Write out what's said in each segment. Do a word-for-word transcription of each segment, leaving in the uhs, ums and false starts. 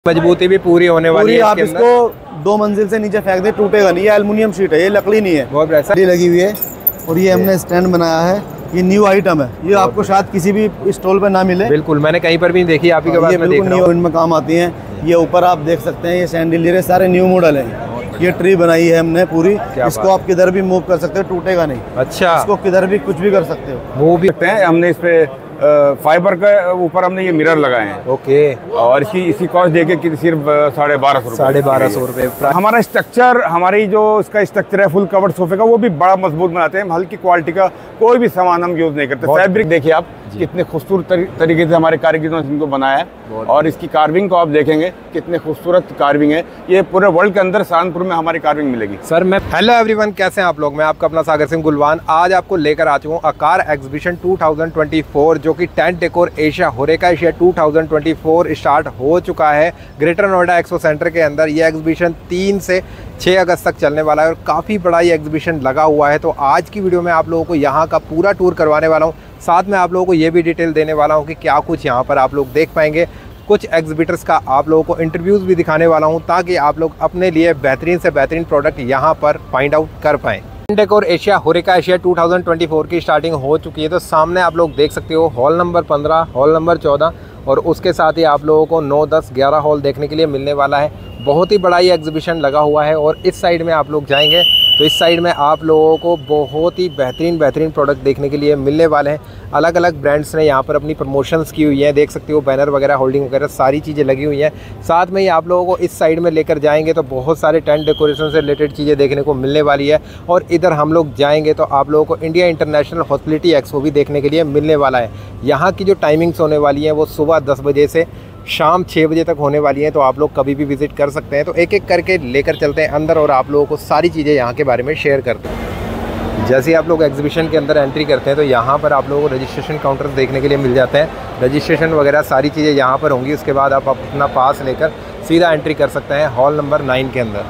मजबूती भी पूरी होने वाली है। आप इसको दो मंजिल से नीचे फेंक दे टूटेगा नहीं। ये एल्युमिनियम शीट है, ये लकड़ी नहीं है, बहुत ऐसा लगी हुई है। और ये हमने स्टैंड बनाया है, ये न्यू आइटम है, ये आपको शायद किसी भी स्टॉल पे ना मिले। बिल्कुल, मैंने कहीं पर भी देखी, आप ही के पास में देख रहा हूं। इनमें काम आती हैं। ये ऊपर आप देख सकते हैं, ये सैंडिलियर सारे न्यू मॉडल हैं। ये ट्री बनाई है हमने पूरी, इसको आप किधर भी मूव कर सकते हो, टूटेगा नहीं। अच्छा, इसको किधर भी कुछ भी कर सकते हो, वो भी हैं। हमने इस पे फाइबर के ऊपर हमने ये मिरर लगाए हैं। ओके, और इसकी इसकी कॉस्ट देके कि सिर्फ साढ़े बारह सौ साढ़े बारह सौ रुपए। हमारा स्ट्रक्चर, हमारी जो इसका स्ट्रक्चर है फुल कवर्ड सोफे का, वो भी बड़ा मजबूत बनाते हैं। हल्की क्वालिटी का कोई भी सामान हम यूज नहीं करते। फैब्रिक देखिए आप, कितने खूबसूरत तरीके से हमारे कारीगरों ने इनको बनाया है। और इसकी कार्विंग को आप देखेंगे, कितने खूबसूरत कार्विंग है। ये पूरे वर्ल्ड के अंदर सहारनपुर में हमारी कार्विंग मिलेगी। सर मैं हेलो एवरीवन, कैसे हैं आप लोग? मैं आपका अपना सागर सिंह गुलवान आज आपको लेकर आ चुका हूँ Aakar exhibition two thousand twenty four, जो कि tent decor Asia Horeca Asia two thousand twenty four start हो चुका है ग्रेटर नोएडा एक्सपो सेंटर के अंदर। ये एग्जीबिशन तीन से छः अगस्त तक चलने वाला है और काफ़ी बड़ा ये एग्जीबिशन लगा हुआ है। तो आज की वीडियो में आप लोगों को यहाँ का पूरा टूर करवाने वाला हूँ। साथ में आप लोगों को ये भी डिटेल देने वाला हूँ कि क्या कुछ यहाँ पर आप लोग देख पाएंगे। कुछ एग्जिबिटर्स का आप लोगों को इंटरव्यूज़ भी दिखाने वाला हूँ, ताकि आप लोग अपने लिए बेहतरीन से बेहतरीन प्रोडक्ट यहाँ पर फाइंड आउट कर पाएँ। Decor Asia Horeca Asia two thousand twenty four की स्टार्टिंग हो चुकी है। तो सामने आप लोग देख सकते हो हॉल नंबर पंद्रह, हॉल नंबर चौदह और उसके साथ ही आप लोगों को नौ, दस, ग्यारह हॉल देखने के लिए मिलने वाला है। बहुत ही बड़ा ये एग्जीबिशन लगा हुआ है। और इस साइड में आप लोग जाएंगे तो इस साइड में आप लोगों को बहुत ही बेहतरीन बेहतरीन प्रोडक्ट देखने के लिए मिलने वाले हैं। अलग अलग ब्रांड्स ने यहाँ पर अपनी प्रमोशंस की हुई है, देख सकते हो बैनर वगैरह, होल्डिंग वगैरह सारी चीज़ें लगी हुई हैं। साथ में ही आप लोगों को इस साइड में लेकर जाएंगे तो बहुत सारे टेंट डेकोरेशन से रिलेटेड चीज़ें देखने को मिलने वाली है। और इधर हम लोग जाएंगे तो आप लोगों को इंडिया इंटरनेशनल हॉस्पिटैलिटी एक्सपो भी देखने के लिए मिलने वाला है। यहाँ की जो टाइमिंग्स होने वाली हैं वो सुबह दस बजे से शाम छः बजे तक होने वाली हैं। तो आप लोग कभी भी विज़िट कर सकते हैं। तो एक एक करके लेकर चलते हैं अंदर और आप लोगों को सारी चीज़ें यहाँ के बारे में शेयर करते हैं। जैसे ही आप लोग एग्जीबिशन के अंदर एंट्री करते हैं तो यहाँ पर आप लोगों को रजिस्ट्रेशन काउंटर देखने के लिए मिल जाते हैं। रजिस्ट्रेशन वगैरह सारी चीज़ें यहाँ पर होंगी। उसके बाद आप अपना पास लेकर सीधा एंट्री कर सकते हैं हॉल नंबर नाइन के अंदर।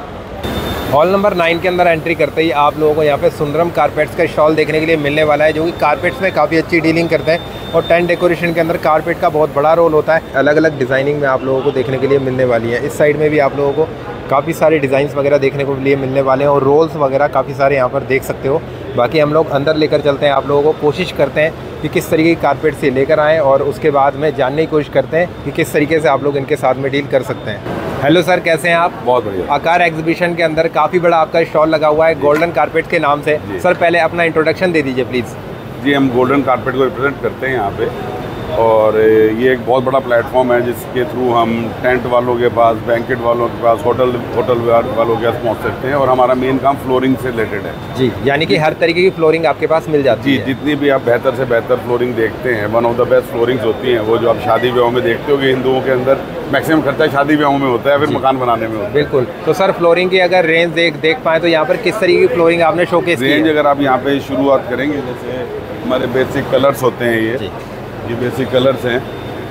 हॉल नंबर नाइन के अंदर एंट्री करते ही आप लोगों को यहाँ पे सुंदरम कारपेट्स का स्टॉल देखने के लिए मिलने वाला है, जो कि कारपेट्स में काफ़ी अच्छी डीलिंग करते हैं। और टेंट डेकोरेशन के अंदर कारपेट का बहुत बड़ा रोल होता है। अलग अलग डिज़ाइनिंग में आप लोगों को देखने के लिए मिलने वाली है। इस साइड में भी आप लोगों को काफ़ी सारे डिज़ाइंस वगैरह देखने को लिए मिलने वाले हैं और रोल्स वगैरह काफ़ी सारे यहाँ पर देख सकते हो। बाकी हम लोग अंदर लेकर चलते हैं, आप लोगों को कोशिश करते हैं कि किस तरीके की कारपेट से लेकर आएँ और उसके बाद में जानने की कोशिश करते हैं कि किस तरीके से आप लोग इनके साथ में डील कर सकते हैं। हेलो सर, कैसे हैं आप? बहुत बढ़िया। आकार एग्जीबिशन के अंदर काफ़ी बड़ा आपका स्टॉल लगा हुआ है गोल्डन कारपेट के नाम से। सर पहले अपना इंट्रोडक्शन दे दीजिए प्लीज़। जी, हम गोल्डन कारपेट को रिप्रेजेंट करते हैं यहाँ पे। और ये एक बहुत बड़ा प्लेटफॉर्म है जिसके थ्रू हम टेंट वालों के पास, बैंकेट वालों के पास, होटल होटल वालों के पास पहुँच सकते हैं। और हमारा मेन काम फ्लोरिंग से रिलेटेड है। जी, यानी कि हर तरीके की फ्लोरिंग आपके पास मिल जाती है। जी, जितनी भी आप बेहतर से बेहतर फ्लोरिंग देखते हैं, one of the best floorings होती हैं वो जो आप शादी ब्याहों में देखते हो कि हिंदुओं के अंदर मैक्सिमम खर्चा शादी ब्याहों में होता है, फिर मकान बनाने में होता है। बिल्कुल। तो सर फ्लोरिंग की अगर रेंज देख देख पाए तो यहाँ पर किस तरीके की फ्लोरिंग आपने शोकेस की है? रेंज अगर आप यहाँ पे शुरुआत करेंगे, जैसे हमारे बेसिक कलर्स होते हैं, ये ये बेसिक कलर्स हैं।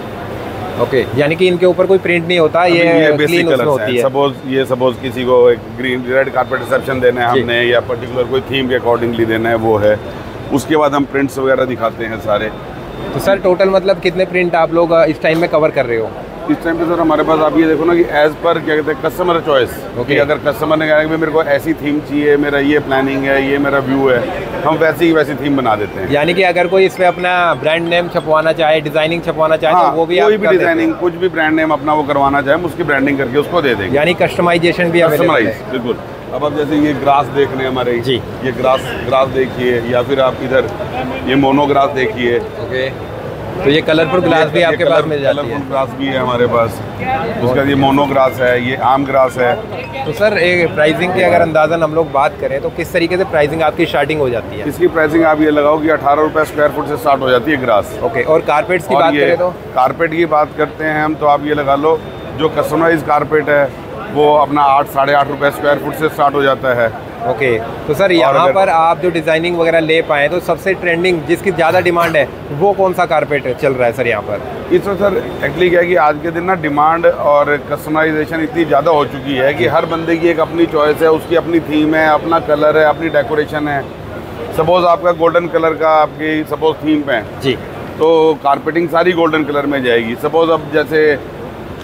ओके, यानी कि इनके ऊपर कोई प्रिंट नहीं होता, ये, ये बेसिक कलर्स होती है। सपोज ये सपोज किसी को एक ग्रीन रेड कारपेट रिसेप्शन देना है हमने, या पर्टिकुलर कोई थीम के अकॉर्डिंगली देना है, वो है। उसके बाद हम प्रिंट्स वगैरह दिखाते हैं सारे। तो सर टोटल मतलब कितने प्रिंट आप लोग इस टाइम में कवर कर रहे हो? इस टाइम पे सर हमारे पास आप ये देखो ना कि एज पर क्या कहते हैं कस्टमर चॉइस। ओके, अगर कस्टमर ने कहा कि मेरे को ऐसी थीम चाहिए, मेरा ये प्लानिंग है, ये मेरा व्यू है, हम वैसी ही वैसी थीम बना देते हैं। यानी कि अगर कोई इस पे अपना ब्रांड नेम छपवाना चाहे, डिजाइनिंग छपवाना चाहे, हाँ, तो वो भी कोई भी डिजाइनिंग, कुछ भी ब्रांड नेम अपना वो करवाना चाहे, हम उसकी ब्रांडिंग करके उसको दे देंगे। यानी कस्टमाइजेशन भी कस्टमाइज, बिल्कुल। अब आप जैसे ये ग्रास देख रहे हैं हमारे जी, ये ग्रास ग्रास देखिए, या फिर आप इधर ये मोनो ग्रास देखिए। ओके, तो ये कलरफुल ग्रास भी आपके पास मिल जाती है। कलरफुल ग्रास भी है हमारे पास। उसका ये मोनो ग्रास है, ये आम ग्रास है। तो सर एक प्राइसिंग की अगर अंदाज़न हम लोग बात करें तो किस तरीके से प्राइसिंग आपकी स्टार्टिंग हो जाती है? इसकी प्राइसिंग आप ये लगाओ कि अठारह रुपये स्क्वायर फुट से स्टार्ट हो जाती है ग्रास। ओके, और कारपेट्स की बात करें तो? कारपेट की बात करते हैं हम, तो आप ये लगा लो जो कस्टमाइज कारपेट है वो अपना आठ साढ़े आठ रुपये स्क्वायर फुट से स्टार्ट हो जाता है। ओके, तो सर यहाँ पर आप जो डिज़ाइनिंग वगैरह ले पाए तो सबसे ट्रेंडिंग जिसकी ज़्यादा डिमांड है वो कौन सा कारपेट चल रहा है सर यहाँ पर? इसमें सर एक्चुअली क्या है कि आज के दिन ना डिमांड और कस्टमाइजेशन इतनी ज़्यादा हो चुकी है कि हर बंदे की एक अपनी चॉइस है, उसकी अपनी थीम है, अपना कलर है, अपनी डेकोरेशन है। सपोज आपका गोल्डन कलर का आपकी सपोज थीम पे है जी, तो कारपेटिंग सारी गोल्डन कलर में जाएगी। सपोज अब जैसे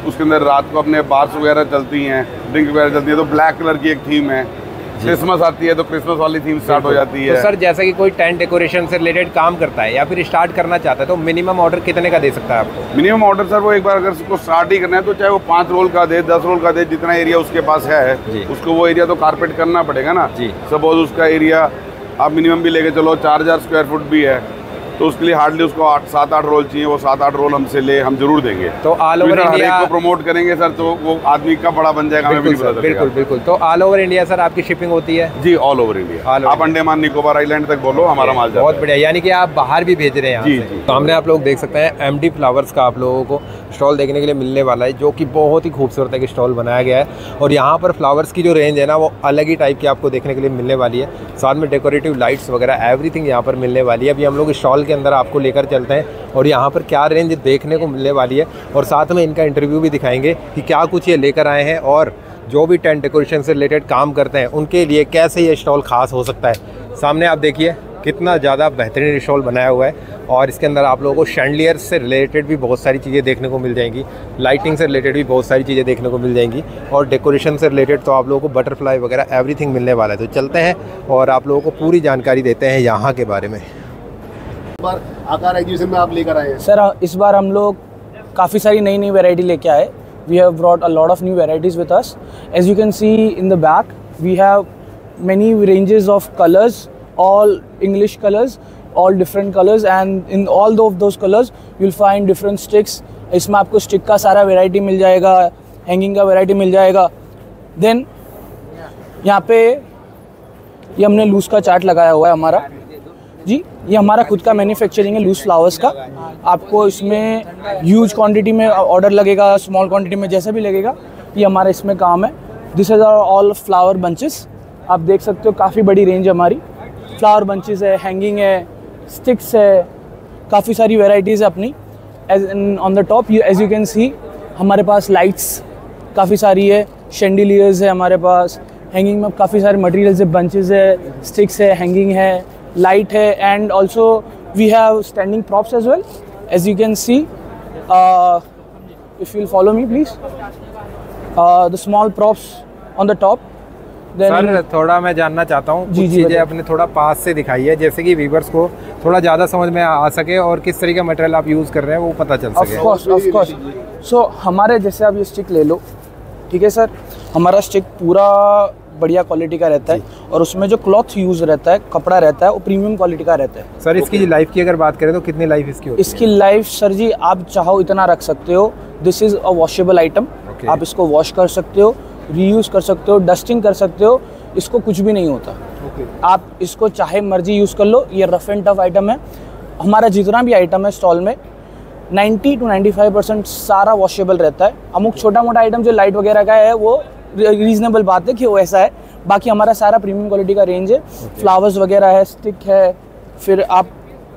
उसके अंदर रात को अपने बार्स वगैरह चलती हैं, ड्रिंक वगैरह चलती है, तो ब्लैक कलर की एक थीम है। क्रिसमस आती है तो क्रिसमस वाली थीम स्टार्ट हो जाती है। तो सर जैसे कि कोई टेंट डेकोरेशन से रिलेटेड काम करता है या फिर स्टार्ट करना चाहता है तो मिनिमम ऑर्डर कितने का दे सकता है आपको? मिनिमम ऑर्डर सर वो एक बार अगर उसको स्टार्ट ही करना है तो चाहे वो पाँच रोल का दे, दस रोल का दे, जितना एरिया उसके पास है उसको वो एरिया तो कारपेट करना पड़ेगा ना जी। सपोज उसका एरिया आप मिनिमम भी लेके चलो चार हज़ार स्क्वायर फुट भी है तो उसके लिए हार्डली उसको आठ सात आठ रोल चाहिए, वो सात आठ रोल हमसे ले हम जरूर देंगे। तो ऑल ओवर इंडिया को प्रमोट करेंगे सर तो वो आदमी का बड़ा बन जाएगा। बिल्कुल सर, बिल्कुल बिल्कुल। तो ऑल ओवर इंडिया सर आपकी शिपिंग होती है? जी ऑल ओवर इंडिया, आप अंडमान निकोबार आइलैंड तक बोलो हमारा माल जाता है। बहुत बढ़िया, यानी कि आप बाहर भी भेज रहे हैं जी जी। सामने आप लोग देख सकते हैं एमडी फ्लावर्स का आप लोगों को स्टॉल देखने के लिए मिलने वाला है, जो कि बहुत ही खूबसूरत एक स्टॉल बनाया गया है। और यहाँ पर फ्लावर्स की जो रेंज है ना वो अलग ही टाइप की आपको देखने के लिए मिलने वाली है। साथ में डेकोरेटिव लाइट्स वगैरह एवरीथिंग यहाँ पर मिलने वाली है। अभी हम लोग स्टॉल के अंदर आपको लेकर चलते हैं और यहाँ पर क्या रेंज देखने को मिलने वाली है और साथ में इनका इंटरव्यू भी दिखाएंगे कि क्या कुछ ये लेकर आए हैं और जो भी टेंट डेकोरेशन से रिलेटेड काम करते हैं उनके लिए कैसे ये स्टॉल खास हो सकता है। सामने आप देखिए कितना ज़्यादा बेहतरीन स्टॉल बनाया हुआ है और इसके अंदर आप लोगों को शैंडलियर से रिलेटेड भी बहुत सारी चीज़ें देखने को मिल जाएंगी, लाइटिंग से रिलेटेड भी बहुत सारी चीज़ें देखने को मिल जाएंगी और डेकोरेशन से रिलेटेड तो आप लोगों को बटरफ्लाई वगैरह एवरीथिंग मिलने वाला है। तो चलते हैं और आप लोगों को पूरी जानकारी देते हैं यहाँ के बारे में। बार आकार एग्जीबिशन में आप लेकर आए हैं सर, इस बार हम लोग काफ़ी सारी नई नई वैरायटी लेके आए। We have brought a lot of new varieties with us. As you can see in the back we have many ranges of colors, all English colors, all different colors, and in all of those colors you'll find different sticks. इसमें आपको stick का सारा variety मिल जाएगा, hanging का variety मिल जाएगा। Then यहाँ पे ये हमने लूज़ का चार्ट लगाया हुआ है हमारा जी। ये हमारा खुद का मैन्युफैक्चरिंग है लूज़ फ्लावर्स का। आपको इसमें ह्यूज क्वांटिटी में ऑर्डर लगेगा, स्मॉल क्वांटिटी में जैसा भी लगेगा, ये हमारा इसमें काम है। This is our all flower bunches. आप देख सकते हो काफ़ी बड़ी रेंज है हमारी। फ्लावर बंचेस है, हैंगिंग है, स्टिक्स है, काफ़ी सारी वेराइटीज़ है अपनी। As on the top as you can see हमारे पास लाइट्स काफ़ी सारी है, शैंडिलियर्स है हमारे पास, हैंगिंग में काफ़ी सारे मटेरियल्स है, बंचेस है, स्टिक्स है, हैंगिंग है, लाइट है, and also we have standing props as well. As you can see if you follow me please, the small props on the top. Sir थोड़ा मैं जानना चाहता हूँ कुछ चीज़ें अपने थोड़ा पास से दिखाइए जैसे कि व्यूअर्स को थोड़ा ज़्यादा समझ में आ सके और किस तरीके का मटेरियल आप यूज़ कर रहे हैं वो पता चल सके। Of course of course. So हमारे जैसे आप ये स्टिक ले लो, ठीक है सर, हमारा स्टिक पूरा बढ़िया क्वालिटी का रहता है और उसमें जो क्लॉथ यूज़ रहता है, कपड़ा रहता है, वो प्रीमियम क्वालिटी का रहता है। सर इसकी लाइफ की अगर बात करें तो कितनी लाइफ इसकी होती है? इसकी लाइफ सर जी आप चाहो इतना रख सकते हो। This is a washable item. आप इसको वॉश कर सकते हो, रीयूज़ कर सकते हो, डस्टिंग कर सकते हो, इसको कुछ भी नहीं होता। okay. आप इसको चाहे मर्जी यूज़ कर लो। ये रफ एंड टफ आइटम है। हमारा जितना भी आइटम है स्टॉल में नब्बे टू पचानवे परसेंट सारा वॉशेबल रहता है। अमुक छोटा मोटा आइटम जो लाइट वगैरह का है वो रीजनेबल बात है कि वो ऐसा है, बाकी हमारा सारा प्रीमियम क्वालिटी का रेंज है। okay. फ्लावर्स वगैरह है, स्टिक है, फिर आप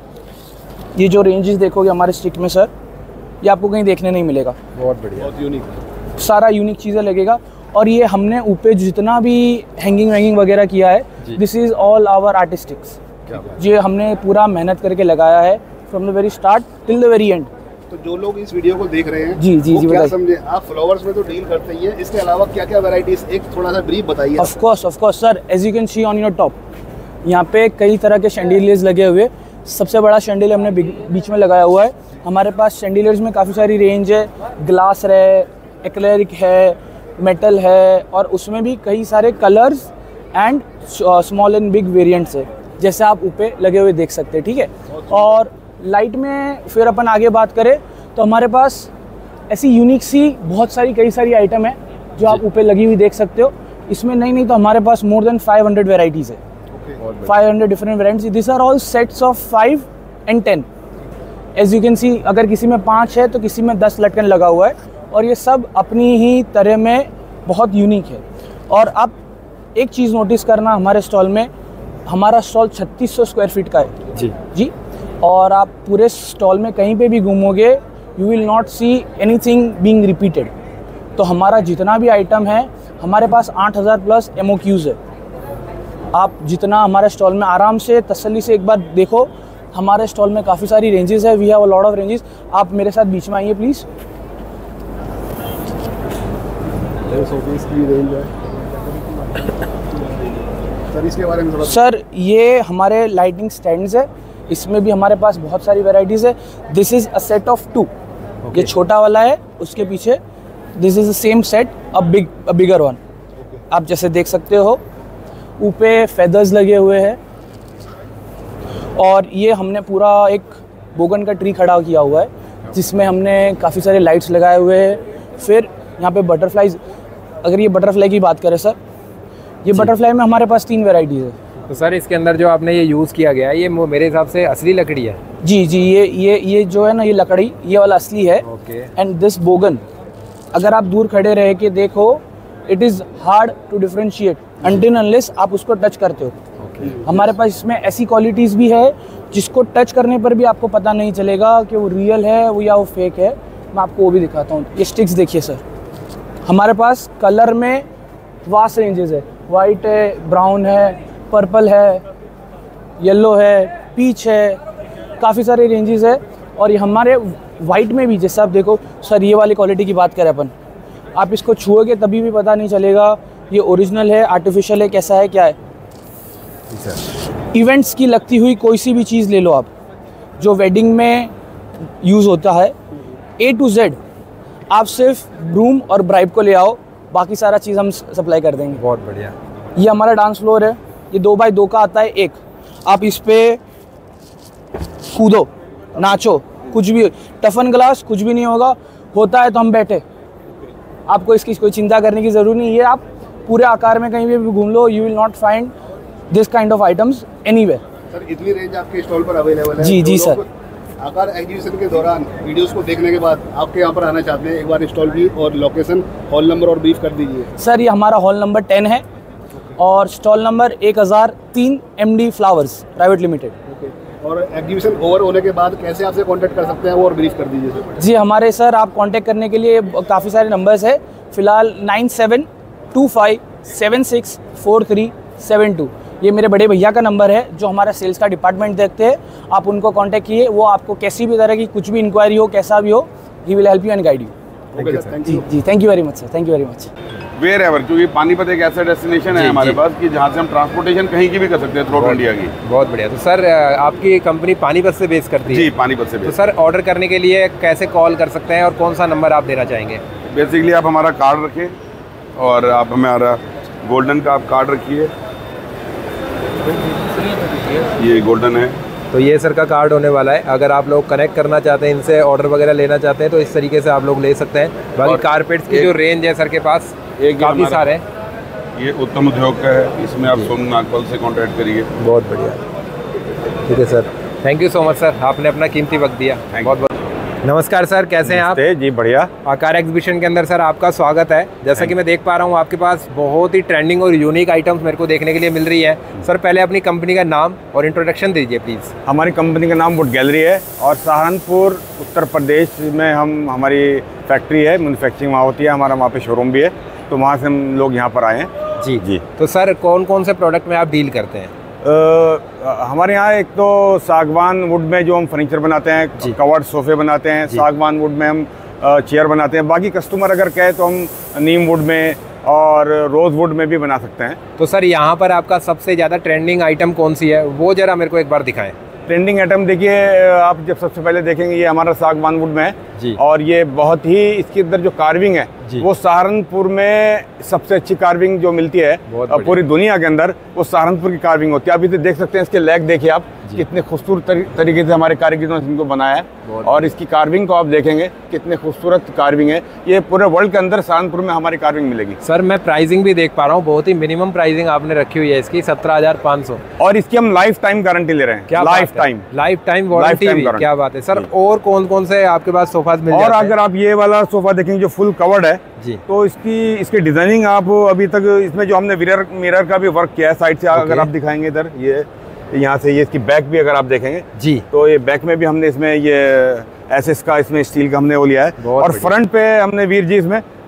ये जो रेंजेस देखोगे हमारे स्टिक में सर, ये आपको कहीं देखने नहीं मिलेगा। बहुत बढ़िया, बहुत यूनिक, सारा यूनिक चीज़ें लगेगा। और ये हमने ऊपर जितना भी हैंगिंग वैंगिंग वगैरह किया है, this is all our artistics. ये हमने पूरा मेहनत करके लगाया है from the very start till the very end. तो जो लोग इस वीडियो को देख रहे हैं जी जी वो जी क्या समझे, आप फ्लावर्स में तो डील करते ही हैं, इसके अलावा क्या क्या वैरायटीज, एक थोड़ा सा ब्रीफ बताइए। Of course of course sir, as you can see on your top यहाँ पे कई तरह के शैंडिलियर्स लगे हुए। सबसे बड़ा शैंडिलियर हमने बीच में लगाया हुआ है। हमारे पास शैंडिलियर्स में काफ़ी सारी रेंज है, ग्लास है, एक्रेलिक है, मेटल है, और उसमें भी कई सारे colours and small and big variants है, जैसे आप ऊपर लगे हुए देख सकते हैं, ठीक है। और लाइट में फिर अपन आगे बात करें तो हमारे पास ऐसी यूनिक सी बहुत सारी कई सारी आइटम है जो आप ऊपर लगी हुई देख सकते हो। इसमें नहीं नहीं तो हमारे पास more than five hundred varieties है, five hundred different varieties. This are all sets of five and ten. As you can see अगर किसी में पाँच है तो किसी में दस लटकन लगा हुआ है, और ये सब अपनी ही तरह में बहुत यूनिक है। और आप एक चीज़ नोटिस करना, हमारे स्टॉल में, हमारा स्टॉल छत्तीस सौ स्क्वायर फीट का है जी जी और आप पूरे स्टॉल में कहीं पे भी घूमोगे you will not see anything being repeated. तो हमारा जितना भी आइटम है, हमारे पास आठ हज़ार प्लस एम ओ क्यूज़ है। आप जितना हमारे स्टॉल में आराम से तसल्ली से एक बार देखो, हमारे स्टॉल में काफ़ी सारी रेंजेस है। We have a lot of ranges. आप मेरे साथ बीच में आइए प्लीज़। सोफीस की रेंज है सर, इसके बारे में थोड़ा। सर ये हमारे लाइटिंग स्टैंड्स है, इसमें भी हमारे पास बहुत सारी वैरायटीज़ है। This is a set of two, ये छोटा वाला है, उसके पीछे this is the same set a big a bigger one. आप जैसे देख सकते हो ऊपर फेदर्स लगे हुए हैं, और ये हमने पूरा एक बोगन का ट्री खड़ा किया हुआ है जिसमें हमने काफ़ी सारे लाइट्स लगाए हुए हैं। फिर यहाँ पे बटरफ्लाईज, अगर ये बटरफ्लाई की बात करें सर, ये बटरफ्लाई में हमारे पास तीन वेराइटीज़ है। तो सर इसके अंदर जो आपने ये यूज़ किया गया है, ये मेरे हिसाब से असली लकड़ी है। जी जी, ये ये ये जो है ना, ये लकड़ी ये वाला असली है। ओके। एंड दिस बोगन, अगर आप दूर खड़े रह के देखो, it is hard to differentiate until unless आप उसको टच करते हो। हमारे पास इसमें ऐसी क्वालिटीज़ भी है जिसको टच करने पर भी आपको पता नहीं चलेगा कि वो रियल है वो या वो फेक है। मैं आपको वो भी दिखाता हूँ। ये स्टिक्स देखिए सर, हमारे पास कलर में वास्ट रेंजेस है, वाइट है, ब्राउन है, पर्पल है, येलो है, पीच है, काफ़ी सारे रेंजेस है। और ये हमारे वाइट में भी, जैसे आप देखो सर, ये वाली क्वालिटी की बात करें अपन, आप इसको छुओगे तभी भी पता नहीं चलेगा ये ओरिजिनल है, आर्टिफिशियल है, कैसा है, क्या है। इवेंट्स की लगती हुई कोई सी भी चीज़ ले लो आप, जो वेडिंग में यूज़ होता है, ए टू जेड, आप सिर्फ ब्रूम और ब्राइब को ले आओ, बाकी सारा चीज़ हम सप्लाई कर देंगे। बहुत बढ़िया। ये हमारा डांस फ्लोर है, ये दो बाई दो का आता है एक, आप इस पे कूदो, नाचो, कुछ भी, टफन ग्लास कुछ भी नहीं होगा, होता है तो हम बैठे, आपको इसकी कोई चिंता करने की ज़रूरत नहीं है। आप पूरे आकार में कहीं भी घूम लो, you will not find this kind of items anywhere. Sir इतनी रेंज आपके स्टॉल पर अवेलेबल है। जी जी सर। आकार एग्जीबिशन के दौरान वीडियोस को देखने के बाद आपके यहाँ पर आना चाहते हैं, एक बार स्टॉल की और लोकेशन, हॉल नंबर और ब्रीफ कर दीजिए। सर ये हमारा हॉल नंबर टेन है और स्टॉल नंबर एक हज़ार तीन M D flowers private limited. और एग्जीबिशन ओवर होने के बाद कैसे आपसे कांटेक्ट कर सकते हैं वो और ब्रीफ कर दीजिए सर। जी हमारे सर, आप कांटेक्ट करने के लिए काफ़ी सारे नंबर्स है, फिलहाल nine seven two five seven six four three seven two, ये मेरे बड़े भैया का नंबर है जो हमारा सेल्स का डिपार्टमेंट देखते हैं। आप उनको कांटेक्ट किए, वो आपको कैसी भी तरह की कुछ भी इंक्वायरी हो, कैसा भी हो, he will help you and guide you. जी जी, thank you very much sir, thank you very much. Wherever, क्योंकि पानीपत एक ऐसा डेस्टिनेशन है हमारे पास कि जहाँ से हम ट्रांसपोर्टेशन कहीं की भी कर सकते हैं थ्रू आउट इंडिया की। बहुत बढ़िया। तो सर आपकी कंपनी पानीपत से बेस करती है? जी, पानीपत से बेस। तो सर ऑर्डर करने के लिए कैसे कॉल कर सकते हैं और कौन सा नंबर आप देना चाहेंगे? बेसिकली आप हमारा कार्ड रखें और आप हमारा गोल्डन का आप कार्ड रखिए, ये गोल्डन है। तो ये सर का कार्ड होने वाला है। अगर आप लोग कनेक्ट करना चाहते हैं, इनसे ऑर्डर वगैरह लेना चाहते हैं, तो इस तरीके से आप लोग ले सकते हैं। बाकी कारपेट्स की जो रेंज है सर के पास एक काफ़ी सारे हैं। ये उत्तम उद्योग का है, इसमें आप सोनू नागपाल से कांटेक्ट करिए। बहुत बढ़िया, ठीक है sir, thank you so much sir, आपने अपना कीमती वक्त दिया। बहुत बहुत नमस्कार सर, कैसे हैं आप? जी बढ़िया। आकार एग्जीबिशन के अंदर सर आपका स्वागत है। जैसा कि मैं देख पा रहा हूँ आपके पास बहुत ही ट्रेंडिंग और यूनिक आइटम्स मेरे को देखने के लिए मिल रही है। सर पहले अपनी कंपनी का नाम और इंट्रोडक्शन दीजिए प्लीज़। हमारी कंपनी का नाम वुड गैलरी है और सहारनपुर उत्तर प्रदेश में हम हमारी फैक्ट्री है, मैन्युफैक्चरिंग वहाँ होती है, हमारा वहाँ पे शोरूम भी है, तो वहाँ से हम लोग यहाँ पर आए हैं। जी जी। तो सर कौन कौन से प्रोडक्ट में आप डील करते हैं? आ, हमारे यहाँ एक तो सागवान वुड में जो हम फर्नीचर बनाते हैं, कवर्ड सोफे बनाते हैं, सागवान वुड में हम चेयर बनाते हैं। बाकी कस्टमर अगर कहे तो हम नीम वुड में और रोज़ वुड में भी बना सकते हैं। तो सर यहाँ पर आपका सबसे ज़्यादा ट्रेंडिंग आइटम कौन सी है, वो ज़रा मेरे को एक बार दिखाएं। ट्रेंडिंग आइटम देखिए, आप जब सबसे पहले देखेंगे ये हमारा सागवान वुड में है जी। और ये बहुत ही, इसके अंदर जो कार्विंग है वो सहारनपुर में सबसे अच्छी कार्विंग जो मिलती है पूरी दुनिया के अंदर, वो सहारनपुर की कार्विंग होती है। आप इसे देख सकते हैं, इसके लेग देखिए आप, कितने खूबसूरत तरी, तरीके से हमारे कारीगरों ने इनको बनाया है। और इसकी कार्विंग को आप देखेंगे कितने खूबसूरत कार्विंग है। ये पूरे वर्ल्ड के अंदर सहारनपुर में हमारी कार्विंग मिलेगी। सर मैं प्राइसिंग भी देख पा रहा हूँ, बहुत ही मिनिमम प्राइसिंग आपने रखी हुई है इसकी, सत्रह हजार पाँच सौ, और इसकी हम लाइफ टाइम गारंटी ले रहे हैं। क्या lifetime lifetime warranty, क्या बात है सर। और कौन कौन से आपके पास सोफा मिल जाते हैं? और अगर आप ये वाला सोफा देखेंगे जो फुल कवर्ड है जी, तो इसकी इसकी डिजाइनिंग आप अभी तक, इसमें जो हमने मिरर मिरर का भी वर्क किया है साइड से, अगर आप दिखाएंगे इधर, ये यहाँ से ये इसकी बैक भी अगर आप देखेंगे जी, तो ये बैक में भी हमने इसमें ये एसएस का, इसमें स्टील का हमने वो लिया है। और फ्रंट पे हमने वीर जी इसमें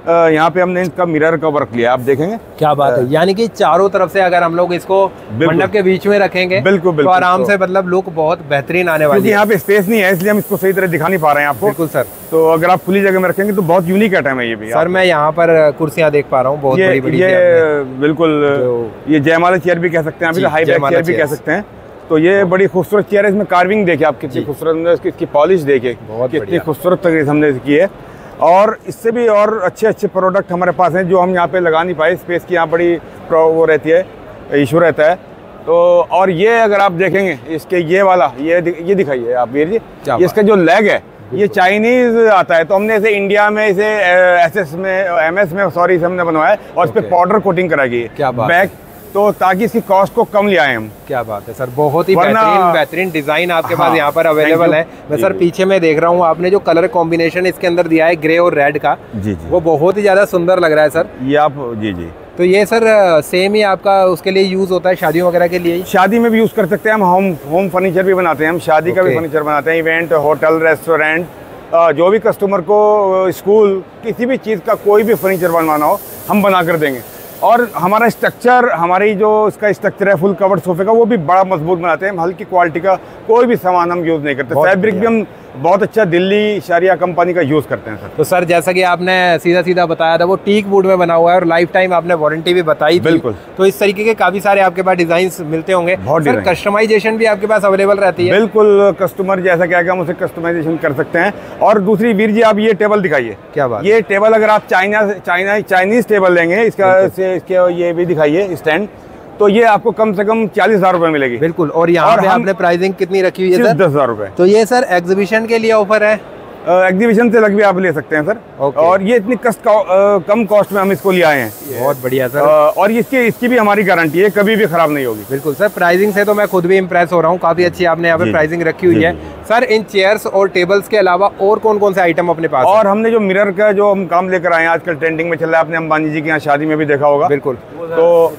यहाँ पे हमने इसका मिरर का वर्क लिया, आप देखेंगे। क्या बात है, यानी कि चारों तरफ से अगर हम लोग इसको मंडप के बीच में रखेंगे बिल्कुल बिल्कुल तो आराम से मतलब लुक बहुत बेहतरीन आने वाली है। यहाँ पे स्पेस नहीं है इसलिए हम इसको सही तरह दिखा नहीं पा रहे हैं आपको। बिल्कुल सर। तो अगर आप खुली जगह में रखेंगे तो बहुत यूनिक आइटम है ये भी सर। मैं यहाँ पर कुर्सियाँ देख पा रहा हूँ बहुत ये, बड़ी बड़ी। ये बिल्कुल ये जयमाला चेयर भी कह सकते हैं, अभी हाई बैक चेयर भी कह सकते हैं। तो ये बड़ी खूबसूरत चेयर है, इसमें कार्विंग देखिए आप कितनी खूबसूरत, इसकी पॉलिश देखिए कितनी खूबसूरत तरीके से हमने की है। और इससे भी और अच्छे अच्छे प्रोडक्ट हमारे पास हैं जो हम यहाँ पे लगा नहीं पाए, स्पेस की यहाँ बड़ी वो रहती है, इशू रहता है। तो और ये अगर आप देखेंगे इसके ये वाला ये ये दिखाइए आप वीर जी, ये इसका जो लेग है ये चाइनीज आता है, तो हमने इसे इंडिया में इसे एस एस में एम एस में सॉरी से हमने बनवाया और इस पर पाउडर कोटिंग कराई गई है बैक, तो ताकि इसकी कॉस्ट को कम ले आए हम। क्या बात है सर, बहुत ही बेहतरीन बेहतरीन डिजाइन आपके हाँ, पास यहाँ पर अवेलेबल है। मैं सर पीछे में देख रहा हूँ आपने जो कलर कॉम्बिनेशन इसके अंदर दिया है ग्रे और रेड का, जी जी, वो बहुत ही ज्यादा सुंदर लग रहा है सर। ये आप जी जी, तो ये सर सेम ही आपका उसके लिए यूज होता है शादियों वगैरह के लिए? शादी में भी यूज कर सकते हैं हम, होम होम फर्नीचर भी बनाते हैं हम, शादी का भी फर्नीचर बनाते हैं, इवेंट, होटल, रेस्टोरेंट, जो भी कस्टमर को स्कूल किसी भी चीज़ का कोई भी फर्नीचर बनवाना हो हम बना कर देंगे। और हमारा स्ट्रक्चर, हमारी जो इसका स्ट्रक्चर है फुल कवर्ड सोफे का, वो भी बड़ा मजबूत बनाते हैं हम, हल्की क्वालिटी का कोई भी सामान हम यूज़ नहीं करते। फैब्रिक भी हम बहुत अच्छा दिल्ली शारिया कंपनी का यूज़ करते हैं सर। तो सर जैसा कि आपने सीधा सीधा बताया था वो टीक वुड में बना हुआ है और लाइफ टाइम आपने वारंटी भी बताई थी। बिल्कुल। तो इस तरीके के काफ़ी सारे आपके पास डिजाइन मिलते होंगे। सर कस्टमाइजेशन भी आपके पास अवेलेबल रहती है? बिल्कुल, कस्टमर जैसा कहेगा हम उसे कस्टमाइजेशन कर सकते हैं। और दूसरी वीर जी आप ये टेबल दिखाइए। क्या बात, ये टेबल अगर आप चाइना चाइना चाइनीज टेबल लेंगे, इसका इसके ये भी दिखाइए स्टैंड, तो ये आपको कम से कम चालीस हजार रुपए मिलेगी। बिल्कुल। और यहाँ पे आपने प्राइसिंग कितनी रखी हुई है सर? दस हजार रुपए। तो ये सर एग्जीबिशन के लिए ऑफर है? एग्जीबिशन से लग भी आप ले सकते हैं सर। और ये इतनी कस्ट कम कॉस्ट में हम इसको ले आए हैं। बहुत बढ़िया सर। और इसकी इसकी भी हमारी गारंटी है, कभी भी खराब नहीं होगी। बिल्कुल सर, प्राइसिंग से तो मैं खुद भी इम्प्रेस हो रहा हूँ, काफी अच्छी आपने यहाँ पे प्राइसिंग रखी हुई है। सर इन चेयर्स और टेबल्स के अलावा और कौन कौन से आइटम अपने पास? और हमने जो मिरर का जो हम काम लेकर आए हैं, आजकल ट्रेंडिंग में चल रहा है, आपने अंबानी जी के यहाँ शादी में भी देखा होगा। बिल्कुल। तो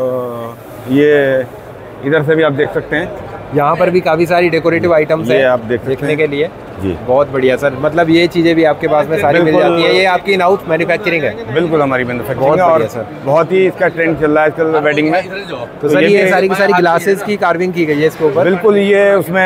ये इधर से भी आप देख सकते हैं, यहाँ पर भी काफी सारी डेकोरेटिव आइटम्स है आप देख देखने के लिए जी। बहुत बढ़िया सर, मतलब ये चीजें भी आपके पास में सारी मिल जाती है। ये आपकी इन हाउस मैन्युफैक्चरिंग है? बिल्कुल हमारी मैन्युफैक्चरिंग है और सर बहुत ही इसका ट्रेंड चल रहा है आजकल वेडिंग में। तो सर ये सारी की सारी ग्लासेस की कार्विंग की गई है इसके ऊपर? बिल्कुल, ये उसमें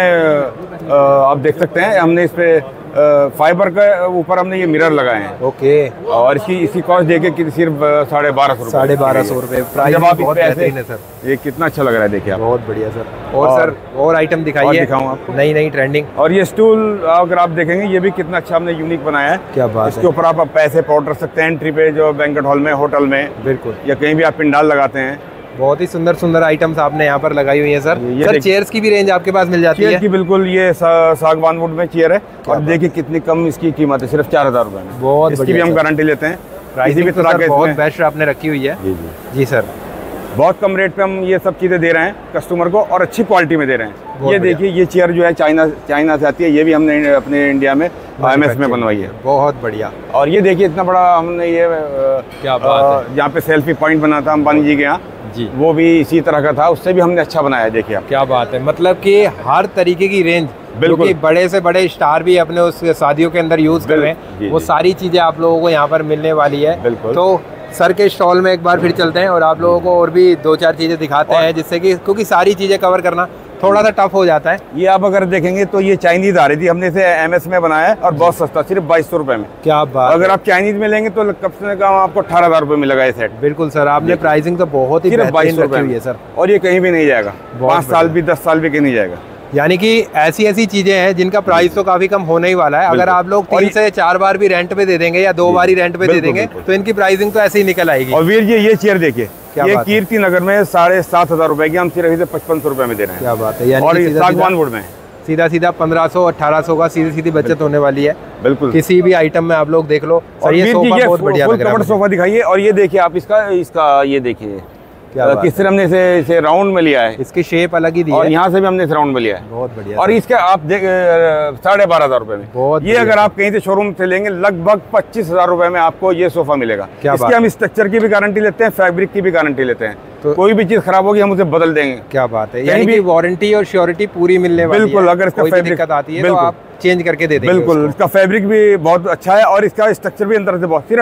आप देख सकते हैं, हमने इस पे फाइबर के ऊपर हमने ये मिरर लगाए हैं। ओके। और इसकी इसकी कॉस्ट देखे कि सिर्फ साढ़े बारह सौ साढ़े बारह सौ रुपए प्राइस। जब आप बहुत बेहतरीन है सर, ये कितना अच्छा लग रहा है देखिए आप। बहुत बढ़िया सर। और, और सर और आइटम दिखाइए। दिखाऊं आपको नई नई ट्रेंडिंग। और ये स्टूल अगर आप देखेंगे ये भी कितना अच्छा हमने यूनिक बनाया है। क्या बात है। इसके ऊपर आप पैसे पाउडर रख सकते हैं एंट्री पे, जो बैंक्वेट हॉल में, होटल में, बिल्कुल, या कहीं भी आप पिंडाल लगाते हैं। बहुत ही सुंदर सुंदर आइटम्स आपने यहाँ पर लगाई हुई है सर। सर चेयर्स की भी रेंज आपके पास मिल जाती है? चेयर की बिल्कुल, ये सा, सागवान वुड में चेयर है और देखिए कितनी कम इसकी कीमत है, सिर्फ चार हजार रुपए में। बहुत इसकी भी हम गारंटी लेते हैं। प्राइस भी तो बहुत बेस्ट आपने रखी हुई है। जी जी जी सर, बहुत कम रेट पे हम ये सब चीज़ें दे रहे हैं कस्टमर को और अच्छी क्वालिटी में दे रहे हैं। ये देखिए ये चेयर जो है चाइना चाइना से आती है, ये भी हमने अपने इंडिया में एम एस में बनवाई है। बहुत बढ़िया। और ये देखिए इतना बड़ा हमने ये क्या बात है, यहाँ पे सेल्फी पॉइंट बना था अंबानी जी के यहाँ जी, वो भी इसी तरह का था, उससे भी हमने अच्छा बनाया। देखिए आप क्या बात है, मतलब कि हर तरीके की रेंज, बिल्कुल बड़े से बड़े स्टार भी अपने उस शादियों के अंदर यूज कर रहे हैं, वो सारी चीजें आप लोगों को यहाँ पर मिलने वाली है। बिल्कुल। तो सर के स्टॉल में एक बार फिर चलते हैं और आप लोगों को और भी दो चार चीजें दिखाते हैं, जिससे कि क्योंकि सारी चीजें कवर करना थोड़ा सा टफ हो जाता है। ये आप अगर देखेंगे तो ये चाइनीज आ रही थी, हमने इसे एमएस में बनाया है और बहुत सस्ता, सिर्फ बाईस सौ रुपए में। क्या बात। अगर आप चाइनीज में लेंगे तो कम से कम आपको अठारह हजार रुपए में लगा ये सेट। बिल्कुल सर, आपने प्राइसिंग तो बहुत ही बेहतरीन रखी हुई है सर, और ये कहीं भी नहीं जाएगा, पाँच साल भी दस साल भी कहीं नहीं जाएगा। यानी कि ऐसी ऐसी चीजें हैं जिनका प्राइस तो काफी कम होने ही वाला है। अगर आप लोग तीन से चार बार भी रेंट पे दे देंगे या दो बार ही रेंट पे दे देंगे तो इनकी प्राइसिंग तो ऐसे ही निकल आएगी। और वीर जी ये चेयर देखिए, ये कीर्ति नगर में साढ़े सात हजार रुपए की हम सिर्फ इसे पचपन सौ रुपए में दे रहे हैं। क्या बात है। और सागवान वुड में सीधा सीधा पंद्रह सौ अठारह सौ का सीधी सीधी बचत होने वाली है। बिल्कुल, किसी भी आइटम में आप लोग देख लो। और ये सोफा बहुत बढ़िया लग रहा है, सोफा दिखाइए। और ये देखिए आप इसका इसका ये देखिए किस तरह हमने इसे इसे राउंड में लिया है, इसकी शेप अलग ही दी है, और यहाँ से भी हमने इस राउंड में लिया है। बहुत बढ़िया। और इसके आप देख साढ़े बारह हजार रुपए में, बहुत ये अगर आप कहीं से शोरूम से लेंगे लगभग पच्चीस हजार रुपए में आपको ये सोफा मिलेगा। इसकी हम स्ट्रक्चर की भी गारंटी लेते हैं, फैब्रिक की भी गारंटी लेते हैं, तो कोई भी चीज खराब होगी हम उसे बदल देंगे। क्या बात है, यानी कि वारंटी और श्योरिटी पूरी मिलने वाली है। बिल्कुल, अगर इसका फैब्रिक दिक्कत आती है तो आप चेंज करके दे देंगे। बिल्कुल, इसका फैब्रिक भी बहुत अच्छा है और इसका स्ट्रक्चर भी अंदर से बहुत, सिर्फ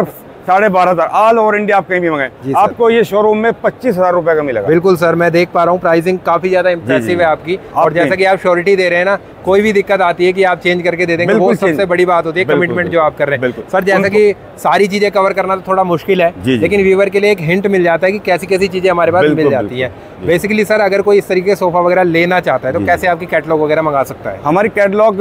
साढ़े बारह हजार ऑल ओवर इंडिया आप कहीं भी मंगाए आपको ये शोरूम में पच्चीस हजार रुपए का मिलेगा। बिल्कुल सर, मैं देख पा रहा हूँ प्राइसिंग काफी ज्यादा इंप्रेसिव है आपकी, और जैसा कि आप श्योरिटी दे रहे हैं ना, कोई भी दिक्कत आती है कि आप चेंज करके दे देंगे, वो सबसे बड़ी बात होती है, कमिटमेंट जो आप कर रहे हैं। सर जैसा कि सारी चीजें कवर करना तो थोड़ा मुश्किल है, लेकिन व्यूअर के लिए एक हिंट मिल जाता है कि कैसी कैसी चीजें हमारे पास मिल जाती है। बेसिकली सर अगर कोई इस तरीके के सोफा वगैरह लेना चाहता है तो कैसे आपकी कैटलॉग वगैरह मंगा सकता है? हमारी कैटलॉग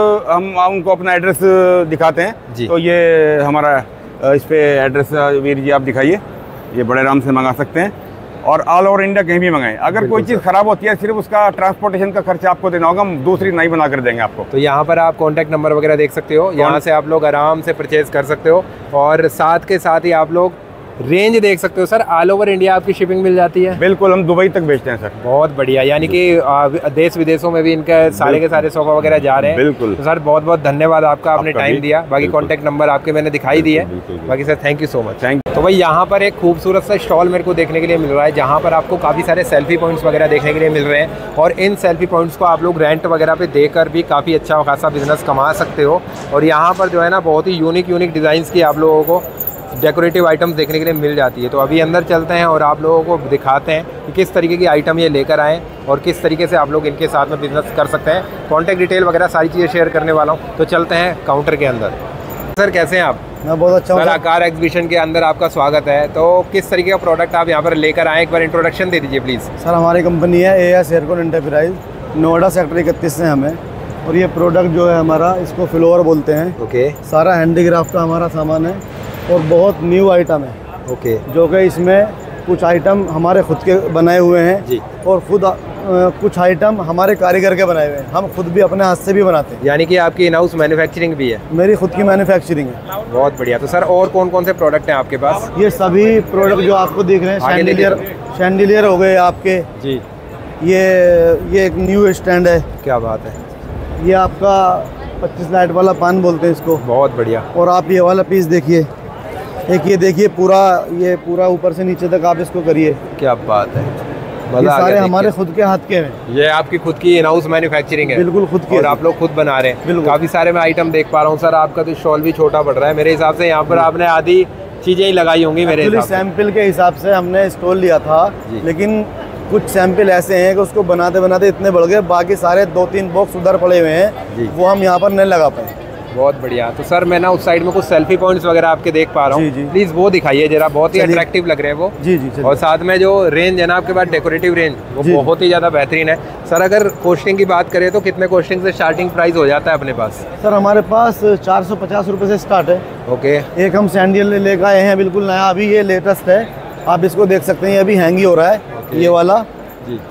हम उनको अपना एड्रेस दिखाते हैं, तो ये हमारा इस पे एड्रेस वीर जी आप दिखाइए, ये बड़े आराम से मंगा सकते हैं और ऑल ओवर इंडिया कहीं भी मंगाएं। अगर कोई चीज़ खराब होती है सिर्फ उसका ट्रांसपोर्टेशन का खर्चा आपको देना होगा, हम दूसरी नई बना कर देंगे आपको। तो यहाँ पर आप कॉन्टैक्ट नंबर वगैरह देख सकते हो, यहाँ से आप लोग आराम से परचेज कर सकते हो, और साथ के साथ ही आप लोग रेंज देख सकते हो। सर ऑल ओवर इंडिया आपकी शिपिंग मिल जाती है? बिल्कुल, हम दुबई तक भेजते हैं सर। बहुत बढ़िया, यानी कि देश विदेशों में भी इनके सारे के सारे सोफा वगैरह जा रहे हैं। बिल्कुल तो सर बहुत बहुत धन्यवाद आपका, आपने टाइम दिया। बाकी कॉन्टैक्ट नंबर आपके मैंने दिखाई दिए। बाकी sir thank you so much. Thank तो भाई यहाँ पर एक खूबसूरत सा स्टॉल मेरे को देखने के लिए मिल रहा है, जहाँ पर आपको काफ़ी सारे सेल्फी पॉइंट्स वगैरह देखने के लिए मिल रहे हैं, और इन सेल्फी पॉइंट्स को आप लोग रेंट वगैरह पे देकर भी काफ़ी अच्छा खासा बिजनेस कमा सकते हो। और यहाँ पर जो है ना बहुत ही यूनिक यूनिक डिज़ाइंस की आप लोगों को डेकोरेटिव आइटम्स देखने के लिए मिल जाती है। तो अभी अंदर चलते हैं और आप लोगों को दिखाते हैं कि किस तरीके की आइटम ये लेकर आएँ और किस तरीके से आप लोग इनके साथ में बिजनेस कर सकते हैं। कॉन्टैक्ट डिटेल वगैरह सारी चीज़ें शेयर करने वाला हूँ, तो चलते हैं काउंटर के अंदर। सर कैसे हैं आप? मैं बहुत अच्छा हूँ सर। आकार एग्जीबिशन के अंदर आपका स्वागत है, तो किस तरीके का प्रोडक्ट आप यहाँ पर लेकर आए, एक बार इंट्रोडक्शन दे दीजिए प्लीज़। सर हमारी कंपनी है A S aircon enterprise, Noida sector इकतीस से हमें, और ये प्रोडक्ट जो है हमारा, इसको फ्लोर बोलते हैं। ओके। सारा हैंडीक्राफ्ट का हमारा सामान है और बहुत न्यू आइटम है। ओके। जो कि इसमें कुछ आइटम हमारे खुद के बनाए हुए हैं जी, और खुद आ, कुछ आइटम हमारे कारीगर के बनाए हुए हैं, हम खुद भी अपने हाथ से भी बनाते हैं। यानी कि आपकी इन हाउस मैन्युफैक्चरिंग भी है? मेरी खुद की मैन्युफैक्चरिंग है। बहुत बढ़िया। तो सर और कौन कौन से प्रोडक्ट हैं आपके पास? ये सभी प्रोडक्ट जो आपको दिख रहे हैं, शैंडिलियर शैंडिलियर हो गए आपके जी। ये ये एक न्यू स्टैंड है। क्या बात है। ये आपका पच्चीस लाइट वाला पान बोलते हैं इसको। बहुत बढ़िया। और आप ये वाला पीस देखिए, एक ये देखिए पूरा, ये पूरा ऊपर से नीचे तक आप इसको करिए। क्या बात है। ये सारे हमारे खुद के हाथ के हैं। ये आपकी खुद की इन हाउस मैन्युफैक्चरिंग है? बिल्कुल खुद की, और आप लोग खुद बना रहे हैं? बिल्कुल। काफी सारे मैं आइटम देख पा रहा हूँ सर, आपका तो स्टॉल भी छोटा पड़ रहा है मेरे हिसाब से। यहाँ पर आपने आधी चीजें ही लगाई होंगी मेरे हिसाब से। सैंपल के हिसाब से हमने स्टॉल लिया था, लेकिन कुछ सैंपल ऐसे हैं कि उसको बनाते बनाते इतने बढ़ गए, बाकी सारे दो तीन बॉक्स उधर पड़े हुए हैं, वो हम यहाँ पर नहीं लगा पाए। बहुत बढ़िया। तो सर मैं ना उस साइड में कुछ सेल्फी पॉइंट्स वगैरह आपके देख पा रहा हूँ, प्लीज वो दिखाइए जरा, बहुत ही अट्रैक्टिव लग रहे हैं वो। जी जी। और साथ में जो रेंज है ना आपके पास, डेकोरेटिव रेंज, वो बहुत ही ज़्यादा बेहतरीन है। सर अगर कॉस्टिंग की बात करें तो कितने कॉस्टिंग से स्टार्टिंग प्राइस हो जाता है अपने पास? सर हमारे पास चार सौ पचास रुपये से स्टार्ट है। ओके। एक हम सैंडल लेकर आए हैं, बिल्कुल नया, अभी ये लेटेस्ट है, आप इसको देख सकते हैं, ये अभी हैंग ही हो रहा है ये वाला जी।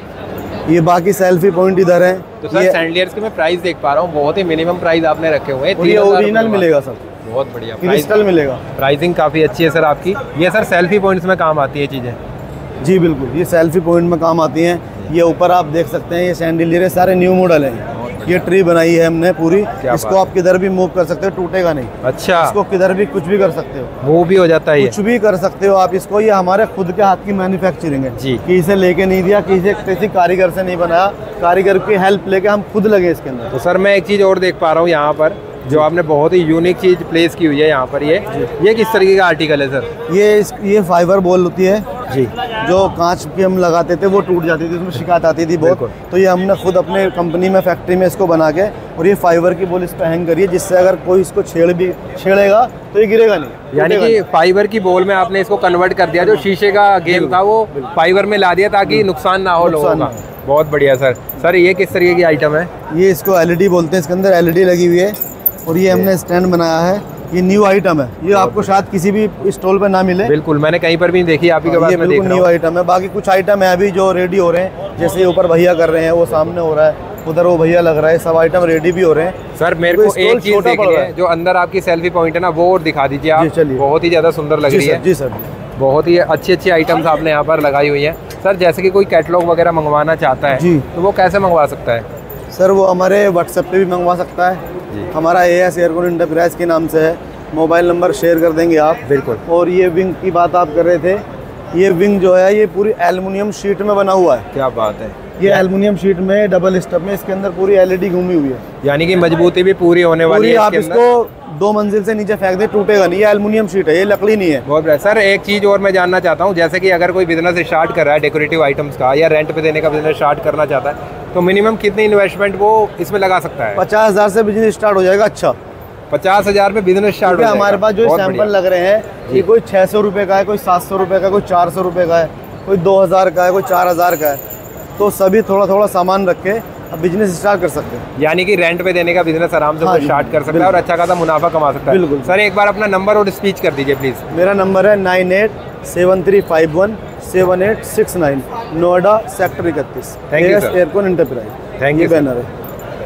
ये बाकी सेल्फी पॉइंट इधर है। तो सर सैंडलियर्स के मैं प्राइस देख पा रहा हूँ, बहुत ही मिनिमम प्राइस आपने रखे हुए हैं। ये ओरिजिनल मिलेगा सर। बहुत बढ़िया। क्रिस्टल मिलेगा। प्राइसिंग काफ़ी अच्छी है सर आपकी। ये सर सेल्फी पॉइंट्स में काम आती है चीज़ें? जी बिल्कुल, ये सेल्फी पॉइंट में काम आती हैं। ये ऊपर आप देख सकते हैं, ये सैंडलियर सारे न्यू मॉडल हैं। ये ट्री बनाई है हमने पूरी, इसको आप किधर भी मूव कर सकते हो, टूटेगा नहीं। अच्छा। इसको किधर भी कुछ भी कर सकते हो, मूव भी हो जाता है, कुछ भी कर सकते हो आप इसको। ये हमारे खुद के हाथ की मैन्युफैक्चरिंग है जी। किसी से लेके नहीं दिया, किसी किसी कारीगर से नहीं बनाया, कारीगर की हेल्प लेके हम खुद लगे इसके अंदर। तो सर मैं एक चीज़ और देख पा रहा हूँ यहाँ पर, जो आपने बहुत ही यूनिक चीज़ प्लेस की हुई है यहाँ पर। ये ये किस तरीके का आर्टिकल है सर? ये इस ये फाइबर बॉल होती है जी, जो कांच की हम लगाते थे वो टूट जाती थी, उसमें शिकायत आती थी बहुत, तो ये हमने खुद अपने कंपनी में फैक्ट्री में इसको बना के, और ये फाइबर की बॉल इस पे हैंग करिए, जिससे अगर कोई इसको छेड़ भी छेड़ेगा तो ये गिरेगा नहीं। यानी कि फाइबर की बॉल में आपने इसको कन्वर्ट कर दिया, जो शीशे का गेम था वो फाइबर में ला दिया ताकि नुकसान ना हो लोगों का। बहुत बढ़िया सर। सर ये किस तरीके की आइटम है? ये इसको एल ई डी बोलते हैं, इसके अंदर एल ई डी लगी हुई है, और ये हमने स्टैंड बनाया है। ये न्यू आइटम है, ये आपको शायद किसी भी स्टॉल पे ना मिले। बिल्कुल, मैंने कहीं पर भी देखी, आप ही के पास ये बिल्कुल न्यू आइटम है। बाकी कुछ आइटम है अभी जो रेडी हो रहे हैं, जैसे ऊपर भैया कर रहे हैं, वो सामने हो रहा है, उधर वो भैया लग रहा है, सब आइटम रेडी भी हो रहे हैं। सर मेरे को एक चीज देखनी है, जो अंदर आपकी सेल्फी पॉइंट है ना, वो और दिखा दीजिए आप। बहुत ही ज्यादा सुंदर लग रही है। जी सर। बहुत ही अच्छी अच्छी आइटम्स आपने यहाँ पर लगाई हुई है। सर जैसे कि कोई कैटलॉग वगैरह मंगवाना चाहता है जी, तो वो कैसे मंगवा सकता है? सर वो हमारे व्हाट्सएप पे भी मंगवा सकता है, हमारा ए एस एयरकॉन एंटरप्राइज के नाम से है। मोबाइल नंबर शेयर कर देंगे आप। बिल्कुल। और ये विंग की बात आप कर रहे थे, ये विंग जो है ये पूरी एल्युमिनियम शीट में बना हुआ है। क्या बात है। ये एल्युमिनियम शीट में डबल स्टफ में, इसके अंदर पूरी एल ई डी घूमी हुई है, यानी कि मजबूती भी पूरी होने वाली है। आप इसको दो मंजिल से नीचे फेंक दे टूटेगा नहीं, ये एल्युमिनियम शीट है, ये लकड़ी नहीं है। बहुत बढ़िया सर। एक चीज़ और मैं जानना चाहता हूँ, जैसे कि अगर कोई बिजनेस स्टार्ट कर रहा है डेकोरेटिव आइटम्स का या रेंट पे देने का बिजनेस स्टार्ट करना चाहता है, तो मिनिमम कितनी इन्वेस्टमेंट वो इसमें लगा सकता है? पचास हज़ार से बिजनेस स्टार्ट हो जाएगा। अच्छा, पचास हजार में बिजनेस स्टार्ट हो जाएगा। हमारे पास जो सैंपल लग रहे हैं ये कोई छः सौ रुपये का है, कोई सात सौ रुपये का, कोई चार सौ रुपये का है, कोई दो हज़ार का है, कोई चार हज़ार का है। तो सभी थोड़ा थोड़ा सामान रख के अब बिजनेस स्टार्ट कर सकते हैं। यानी कि रेंट पे देने का बिजनेस आराम से हाँ स्टार्ट कर सकता है और अच्छा खासा मुनाफा कमा सकता है। बिल्कुल सर, एक बार अपना नंबर और स्पीच कर दीजिए प्लीज़। मेरा नंबर है nine eight seven three five one seven eight six nine, Noida sector इकतीस, thank you sir. Aircon enterprise. Thank you. Banner है,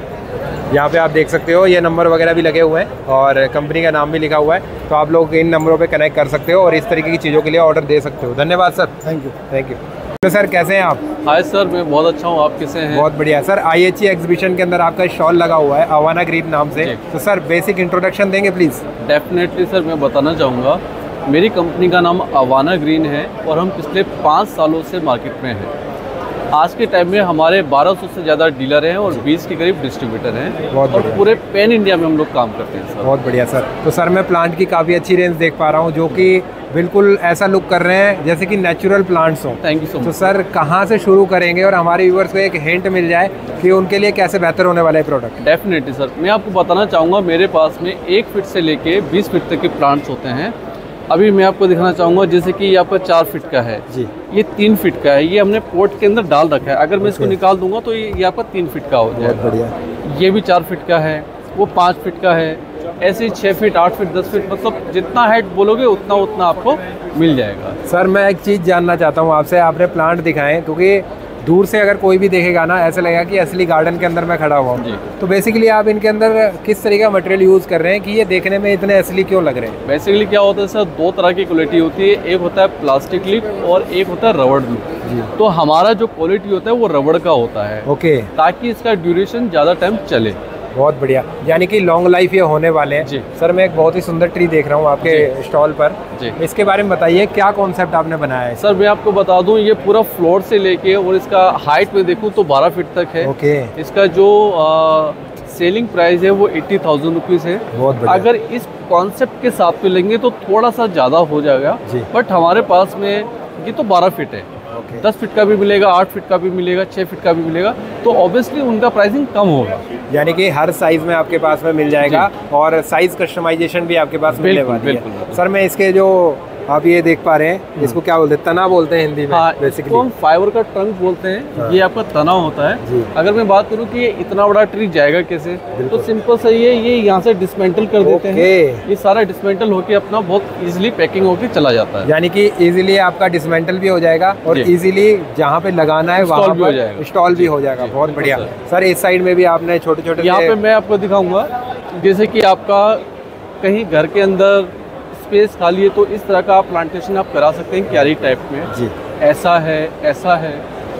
यहाँ पे आप देख सकते हो, ये नंबर वगैरह भी लगे हुए हैं और कंपनी का नाम भी लिखा हुआ है, तो आप लोग इन नंबरों पे कनेक्ट कर सकते हो और इस तरीके की चीज़ों के लिए ऑर्डर दे सकते हो। धन्यवाद sir. Thank you. Thank you. तो सर कैसे हैं आप? हाय सर, मैं बहुत अच्छा हूँ, आप कैसे हैं? बहुत बढ़िया sir. I H E exhibition के अंदर आपका स्टॉल लगा हुआ है अवाना ग्रीन नाम से, तो सर बेसिक इंट्रोडक्शन देंगे प्लीज़? डेफिनेटली सर, मैं बताना चाहूँगा, मेरी कंपनी का नाम अवाना ग्रीन है और हम पिछले पाँच सालों से मार्केट में हैं। आज के टाइम में हमारे बारह सौ से ज़्यादा डीलर हैं और बीस के करीब डिस्ट्रीब्यूटर हैं और पूरे पैन इंडिया में हम लोग काम करते हैं सर। बहुत बढ़िया सर। तो सर मैं प्लांट की काफ़ी अच्छी रेंज देख पा रहा हूँ जो कि बिल्कुल ऐसा लुक कर रहे हैं जैसे कि नेचुरल प्लांट्स हों। Thank you so much. तो सर कहाँ से शुरू करेंगे और हमारे व्यूअर्स को एक हिंट मिल जाए कि उनके लिए कैसे बेहतर होने वाला है प्रोडक्ट? डेफिनेटली सर, मैं आपको बताना चाहूँगा, मेरे पास में एक फीट से लेके बीस फीट तक के प्लांट्स होते हैं। अभी मैं आपको दिखाना चाहूँगा, जैसे कि ये आपका चार फीट का है जी, ये तीन फीट का है, ये हमने पोर्ट के अंदर डाल रखा है। अगर मैं इसको निकाल दूंगा तो ये आपका तीन फीट का हो जाएगा। बहुत बढ़िया। ये भी चार फीट का है, वो पाँच फीट का है, ऐसे ही छः फीट, आठ फीट, दस फीट, मतलब जितना हाइट बोलोगे उतना उतना आपको मिल जाएगा। सर मैं एक चीज़ जानना चाहता हूँ आपसे, आपने प्लांट दिखाएं, क्योंकि दूर से अगर कोई भी देखेगा ना ऐसा लगेगा कि असली गार्डन के अंदर मैं खड़ा हुआ हूँ। तो बेसिकली आप इनके अंदर किस तरीके का मटेरियल यूज़ कर रहे हैं कि ये देखने में इतने असली क्यों लग रहे हैं? बेसिकली क्या होता है सर, दो तरह की क्वालिटी होती है, एक होता है प्लास्टिक लिप और एक होता है रबड़ लिप। तो हमारा जो क्वालिटी होता है वो रबड़ का होता है, ओके, ताकि इसका ड्यूरेशन ज़्यादा टाइम चले। बहुत बढ़िया, यानी कि लॉन्ग लाइफ ये होने वाले हैं। जी सर मैं एक बहुत ही सुंदर ट्री देख रहा हूँ आपके स्टॉल पर जी, इसके बारे में बताइए, क्या कॉन्सेप्ट आपने बनाया है? सर मैं आपको बता दूं, ये पूरा फ्लोर से लेके और इसका हाइट में देखूं तो बारह फीट तक है। ओके। इसका जो आ, सेलिंग प्राइस है वो एट्टी थाउजेंड रुपीज़ है। बहुत बढ़िया। अगर इस कॉन्सेप्ट के साथ में लेंगे तो थोड़ा सा ज़्यादा हो जाएगा, बट हमारे पास में ये तो बारह फीट है, दस फीट का भी मिलेगा, आठ फीट का भी मिलेगा, छः फीट का भी मिलेगा, तो ऑब्वियसली उनका प्राइसिंग कम होगा। यानी कि हर साइज में आपके पास में मिल जाएगा और साइज कस्टमाइजेशन भी आपके पास मिलने वाली है। सर मैं इसके जो आप ये देख पा रहे हैं, इसको क्या बोलते हैं, तना बोलते हैं हिंदी में? हाँ, बेसिकली हम फाइबर का ट्रंक बोलते हैं। हाँ। ये आपका तना होता है। अगर मैं बात करूँ कि ये इतना बड़ा ट्री जाएगा कैसे, तो सिंपल सही है, ये यहाँ से डिसमेंटल कर देते हैं, ये सारा डिसमेंटल होके अपना बहुत इजीली पैकिंग होके चला जाता है। यानी कि इजीली आपका डिसमेंटल भी हो जाएगा और इजीली जहाँ पे लगाना है वहाँ पर इंस्टॉल भी हो जाएगा। बहुत बढ़िया। सर इस साइड में भी आपने छोटे छोटे, यहाँ पे मैं आपको दिखाऊंगा, जैसे कि आपका कहीं घर के अंदर स्पेस खाली है तो इस तरह का आप प्लांटेशन आप करा सकते हैं क्यारी टाइप में जी। ऐसा है, ऐसा है,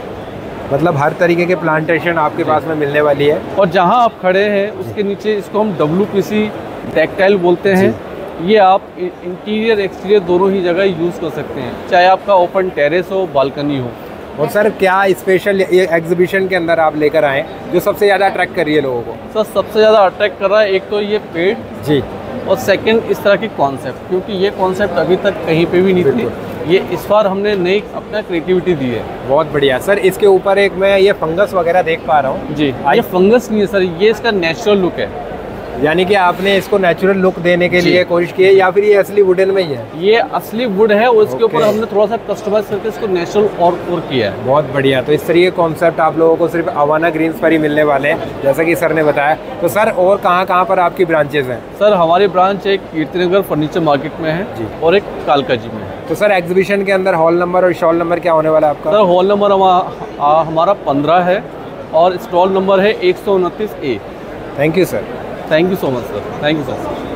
मतलब हर तरीके के प्लांटेशन आपके पास में मिलने वाली है। और जहां आप खड़े हैं उसके नीचे इसको हम डब्ल्यू पी सी टेक्टाइल बोलते हैं। ये आप इंटीरियर एक्सटीरियर दोनों ही जगह यूज़ कर सकते हैं, चाहे आपका ओपन टेरेस हो, बालकनी हो। और सर क्या स्पेशल ये एग्जीबिशन के अंदर आप लेकर आए जो सबसे ज़्यादा अट्रैक्ट कर रही है लोगों को? सर सबसे ज़्यादा अट्रैक्ट कर रहा है एक तो ये पेड़ जी, और सेकंड इस तरह की कॉन्सेप्ट, क्योंकि ये कॉन्सेप्ट अभी तक कहीं पे भी नहीं थी, ये इस बार हमने नई अपना क्रिएटिविटी दी है। बहुत बढ़िया। सर इसके ऊपर एक मैं ये फंगस वगैरह देख पा रहा हूँ जी, ये फंगस नहीं है सर, ये इसका नेचुरल लुक है। यानी कि आपने इसको नेचुरल लुक देने के लिए कोशिश की है या फिर ये असली वुडन में ही है? ये असली वुड है और इसके ऊपर हमने थोड़ा सा कस्टमाइज करके इसको नेचुरल और और किया है। बहुत बढ़िया। तो इस तरीके कॉन्सेप्ट आप लोगों को सिर्फ अवाना ग्रीन्स पर ही मिलने वाले हैं, जैसा कि सर ने बताया। तो सर और कहाँ कहाँ पर आपकी ब्रांचेज हैं? सर हमारी ब्रांच एक कीर्तिनगर फर्नीचर मार्केट में है जी, और एक कालका जी में है। तो सर एग्जीबिशन के अंदर हॉल नंबर और स्टॉल नंबर क्या होने वाला है आपका? सर हॉल नंबर हमारा पंद्रह है और स्टॉल नंबर है एक सौ उनतीस A. Thank you sir. Thank you so much, sir. Thank you so much.